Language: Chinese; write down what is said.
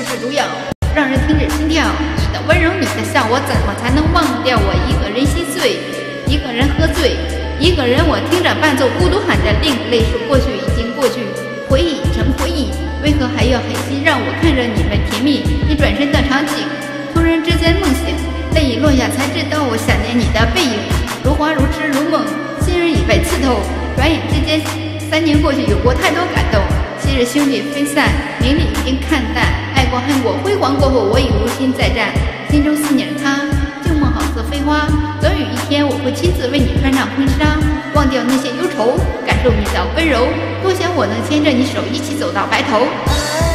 是毒药，让人停止心跳。你的温柔，你的笑，我怎么才能忘掉？我一个人心碎，一个人喝醉，一个人我听着伴奏，孤独喊着，另泪说过去已经过去，回忆成回忆，为何还要狠心让我看着你们甜蜜？你转身的场景，突然之间梦醒，泪已落下，才知道我想念你的背影，如花如痴如梦，心儿已被刺透。转眼之间，3年过去，有过太多感动。昔日兄弟分散，名利已经看淡，爱过恨过，辉煌过后，我已无心再战。心中思念着他，旧梦好似飞花，总有一天我会亲自为你穿上婚纱，忘掉那些忧愁，感受你的温柔。多想我能牵着你手，一起走到白头。